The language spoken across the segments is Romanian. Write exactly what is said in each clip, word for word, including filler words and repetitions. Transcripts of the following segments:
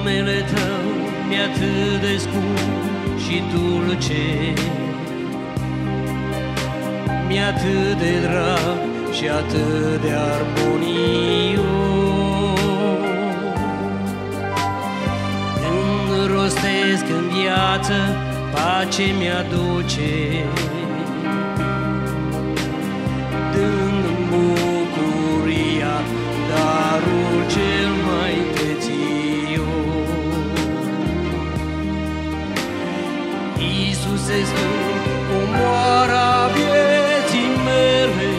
Numele Tău mi-e atât de scump și dulce, mi-e atât de drag și atât de armonios. Când rostesc în viață, pace mi-aduce, dând-mi bucuria, darul cel mai prețios. Iisuse Sfânt, comoara vieții mele,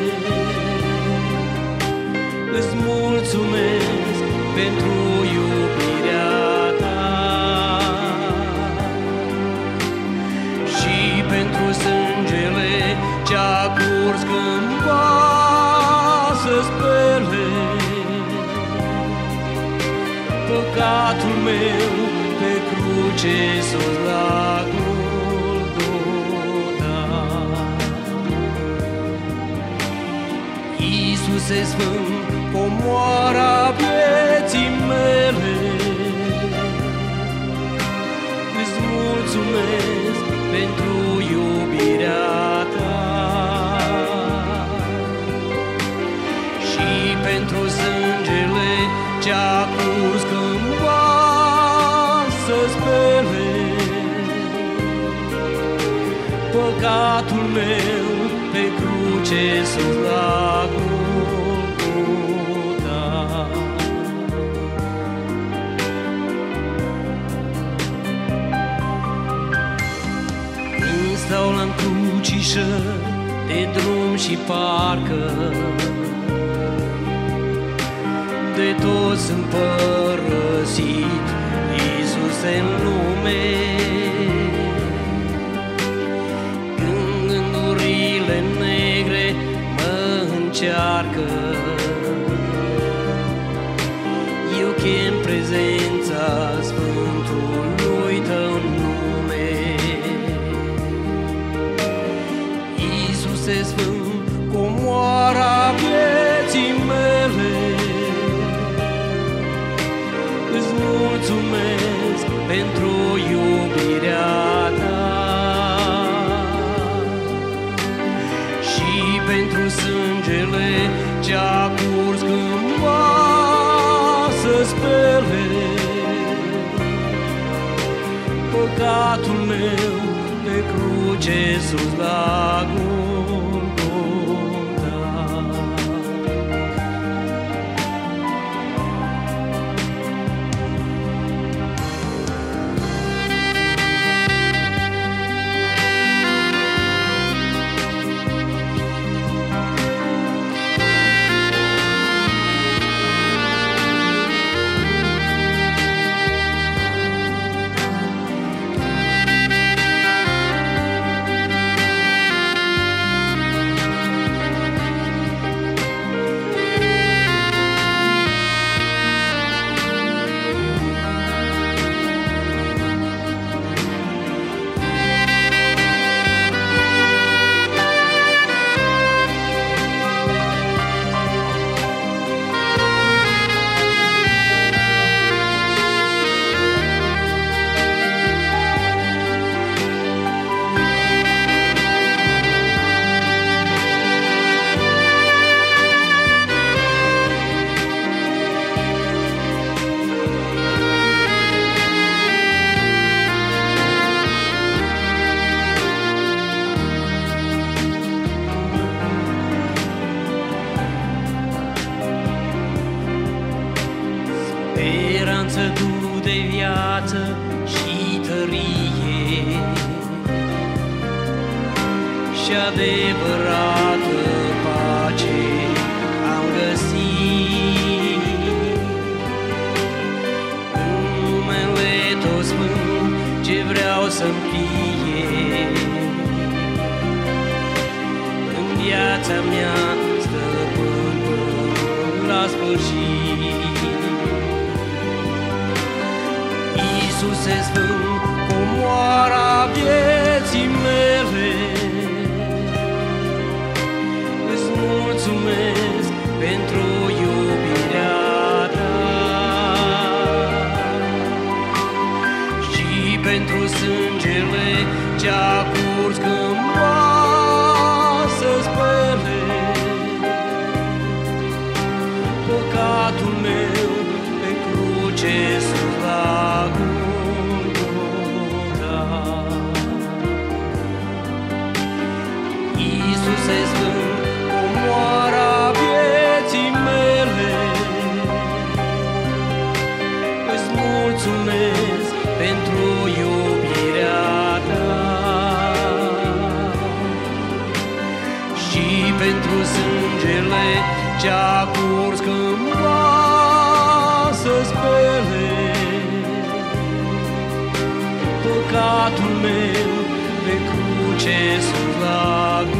îți mulțumesc pentru iubirea Ta și pentru sângele ce-a curs cândva să spele păcatul meu pe cruce sus la Golgota. Iisuse Sfânt, comoara vieții mele, îți mulțumesc pentru iubirea Ta și pentru sângele ce-a curs cândva să spele păcatul meu pe cruce sus la Golgota. Când stau la încrucișări de drum și parcă de toți sunt părăsit, Iisuse, în lume, când gândurile negre mă încearcă, eu chem prezența Sfântului Tău nume. Iisuse Sfânt, comoara vieții mele, îți mulțumesc pentru iubirea Ta și pentru sângele ce-a curs cândva să spele păcatul meu pe cruce sus la Golgota. Speranță Tu de viață și tărie și adevărată pace am găsit în numele Tău Sfânt ce vreau să-mi fie în viața mea, stăpân până la sfârșit. Iisuse Sfânt, comoara vieții mele, îți mulțumesc pentru iubirea Ta pentru sângele ce-a curs cândva să spele păcatul meu pe cruce sus la Golgota. Iisuse Sfânt, comoara vieții mele, îți mulțumesc pentru iubirea ta și pentru sângele ce-a curs cândva să spele păcatul meu pe cruce sus la